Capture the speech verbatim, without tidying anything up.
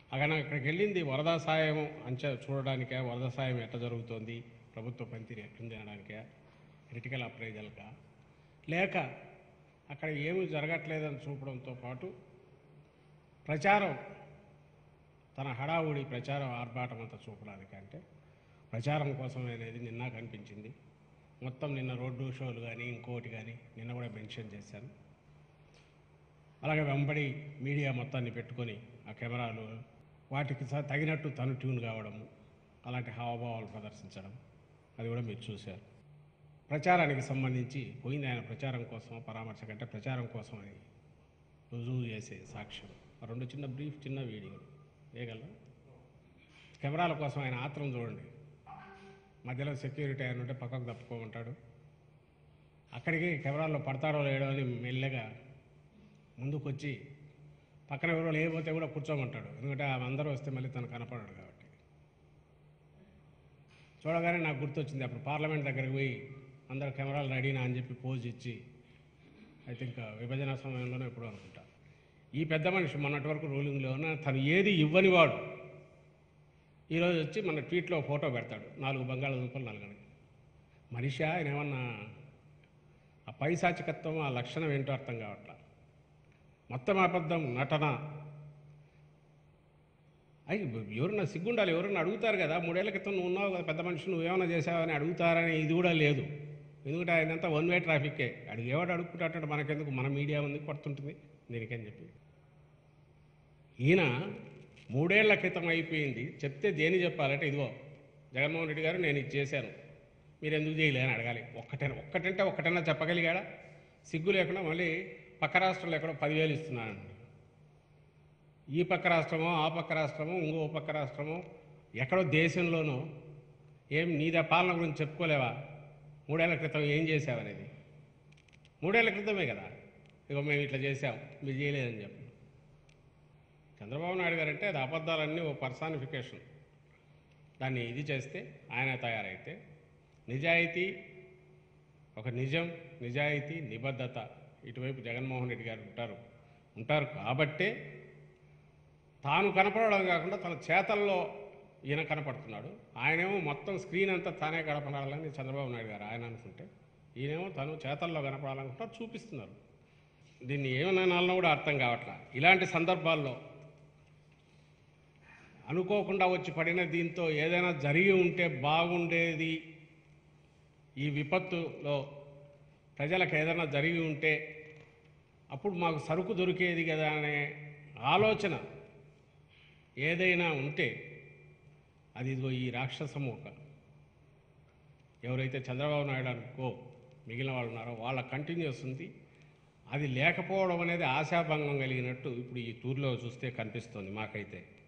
అక్కడ అక్కడికి వెళ్ళింది వరద సాయం అంచ చూడడానికే, వరద సాయం ఎట్లా జరుగుతోంది, ప్రభుత్వ పనితీరు ఎట్లుంది అనడానికే, క్రిటికల్ అప్రైజల్గా, లేక అక్కడ ఏమీ జరగట్లేదని చూపడంతో పాటు ప్రచారం, తన హడావుడి ప్రచారం ఆర్భాటం అంతా చూపడానికి, అంటే ప్రచారం కోసం అనేది నిన్న కనిపించింది. మొత్తం నిన్న రోడ్డు షోలు కానీ ఇంకోటి కానీ నిన్న కూడా మెన్షన్ చేశాను. అలాగే వెంబడి మీడియా మొత్తాన్ని పెట్టుకొని ఆ కెమెరాలు వాటికి తగినట్టు తను ట్యూన్ కావడము, అలాంటి హావభావాలు ప్రదర్శించడం, అది కూడా మీరు చూశారు. ప్రచారానికి సంబంధించి పోయింది ఆయన ప్రచారం కోసం, పరామర్శ కంటే ప్రచారం కోసం అని రుజువు చేసే సాక్ష్యం. రెండు చిన్న బ్రీఫ్ చిన్న వీడియోలు వేయగల. కెమెరాల కోసం ఆయన ఆత్రం చూడండి. మధ్యలో సెక్యూరిటీ ఆయన ఉంటే పక్కకు తప్పుకోమంటాడు. అక్కడికి కెమెరాల్లో పడతాడో లేడో అని మెల్లగా ముందుకొచ్చి పక్కన ఎవరో లేకపోతే కూడా కూర్చోమంటాడు. ఎందుకంటే అందరూ వస్తే మళ్ళీ తను కనపడాడు కాబట్టి. చూడగానే నాకు గుర్తొచ్చింది, అప్పుడు పార్లమెంట్ దగ్గరికి పోయి అందరు కెమెరాలు రెడీనా అని చెప్పి పోజ్ ఇచ్చి, ఐ థింక్ విభజన సమయంలోనే ఎప్పుడు అనుకుంటా, ఈ పెద్ద మనిషి మొన్నటి వరకు రూలింగ్లో ఉన్న తను ఏది ఇవ్వని వాడు ఈరోజు వచ్చి మన ట్వీట్లో ఫోటో పెడతాడు, నాలుగు బంగాళాదుంపలు నలుగని. మనిషి ఆయన ఏమన్నా ఆ పైశాచికత్వం, ఆ లక్షణం ఏంటో అర్థం కావట్లా. మొత్తం అబద్ధం, నటన. అయ్యి ఎవరన్నా సిగ్గుండాలి, ఎవరన్నా అడుగుతారు కదా, మూడేళ్ల క్రితం నువ్వు ఉన్నావు కదా పెద్ద మనిషి, నువ్వేమన్నా చేసావని అడుగుతారని ఇది కూడా లేదు. ఎందుకంటే ఆయనంతా వన్ వే ట్రాఫిక్కే, అడిగేవాడు అడుగుకుంటాడు, మనకెందుకు, మన మీడియా ఉంది కొడుతుంటుంది దీనికని చెప్పి. ఈయన మూడేళ్ల క్రితం అయిపోయింది చెప్తే దేని చెప్పాలంటే, ఇదిగో జగన్మోహన్ రెడ్డి గారు నేను ఇది చేశాను, మీరు ఎందుకు చేయలే అని అడగాలి. ఒక్కటే ఒక్కటంటే ఒక్కటన్నా చెప్పగలిగాడా? సిగ్గు లేకుండా మళ్ళీ పక్క రాష్ట్రంలో ఎక్కడో పదివేలు ఇస్తున్నానండి. ఈ పక్క రాష్ట్రమో ఆ పక్క రాష్ట్రమో ఇంకో పక్క రాష్ట్రమో ఎక్కడో దేశంలోనో ఏం నీదే పాలన గురించి చెప్పుకోలేవా? మూడేళ్ల క్రితం ఏం చేసావనేది మూడేళ్ల క్రితమే కదా. ఇక మేము ఇట్లా చేసాం, మీరు చేయలేదని చెప్పి. చంద్రబాబు నాయుడు గారు అంటే అది అబద్ధాలన్నీ ఓ పర్సానిఫికేషన్. దాన్ని ఇది చేస్తే ఆయన తయారైతే, నిజాయితీ, ఒక నిజం, నిజాయితీ, నిబద్ధత ఇటువైపు జగన్మోహన్ రెడ్డి గారు ఉంటారు ఉంటారు కాబట్టే తాను కనపడడం కాకుండా తన చేతల్లో ఈయన కనపడుతున్నాడు. ఆయనేమో మొత్తం స్క్రీన్ అంతా తానే కనపడాలని చంద్రబాబు నాయుడు గారు ఆయన అనుకుంటే, ఈయనేమో తను చేతల్లో కనపడాలనుకుంటారు, చూపిస్తున్నారు. దీన్ని ఏమనాలనో కూడా అర్థం కావట్లా. ఇలాంటి సందర్భాల్లో అనుకోకుండా వచ్చి పడిన దీంతో ఏదైనా జరిగి ఉంటే బాగుండేది, ఈ విపత్తులో ప్రజలకు ఏదైనా జరిగి ఉంటే అప్పుడు మాకు సరుకు దొరికేది కదా అనే ఆలోచన ఏదైనా ఉంటే అది ఇదిగో ఈ రాక్షస మూక ఎవరైతే చంద్రబాబు నాయుడు అనుకో మిగిలిన వాళ్ళు ఉన్నారో వాళ్ళ కంటిన్యూస్ ఉంది. అది లేకపోవడం అనేది ఆశాభంగం కలిగినట్టు ఇప్పుడు ఈ టూర్లో చూస్తే కనిపిస్తుంది మాకైతే.